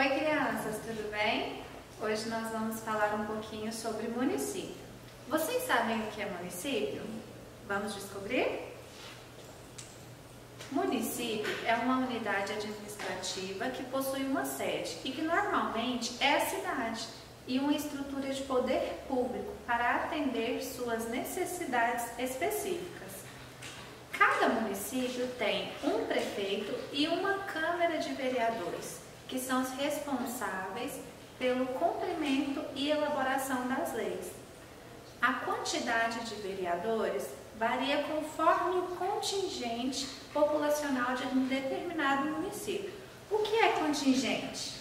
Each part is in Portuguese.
Oi crianças, tudo bem? Hoje nós vamos falar um pouquinho sobre município. Vocês sabem o que é município? Vamos descobrir? Município é uma unidade administrativa que possui uma sede e que normalmente é a cidade e uma estrutura de poder público para atender suas necessidades específicas. Cada município tem um prefeito e uma Câmara de Vereadores, que são os responsáveis pelo cumprimento e elaboração das leis. A quantidade de vereadores varia conforme o contingente populacional de um determinado município. O que é contingente?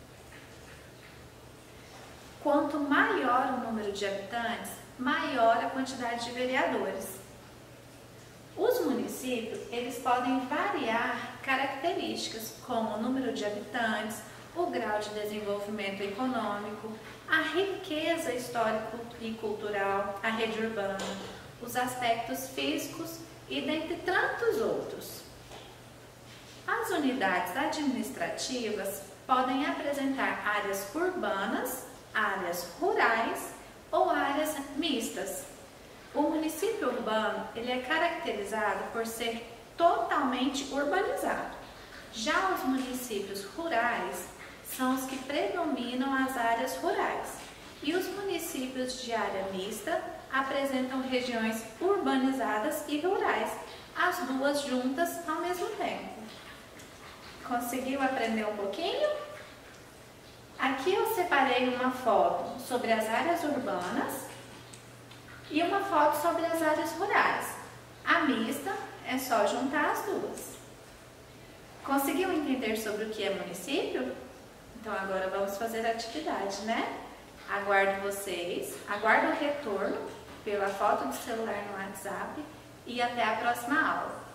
Quanto maior o número de habitantes, maior a quantidade de vereadores. Os municípios, eles podem variar características como o número de habitantes, o grau de desenvolvimento econômico, a riqueza histórica e cultural, a rede urbana, os aspectos físicos e dentre tantos outros. As unidades administrativas podem apresentar áreas urbanas, áreas rurais ou áreas mistas. O município urbano ele é caracterizado por ser totalmente urbanizado. Já os municípios rurais são os que predominam as áreas rurais. E os municípios de área mista apresentam regiões urbanizadas e rurais, as duas juntas ao mesmo tempo. Conseguiu aprender um pouquinho? Aqui eu separei uma foto sobre as áreas urbanas e uma foto sobre as áreas rurais. A mista é só juntar as duas. Conseguiu entender sobre o que é município? Então agora vamos fazer a atividade, né? Aguardo vocês, aguardo o retorno pela foto do celular no WhatsApp e até a próxima aula.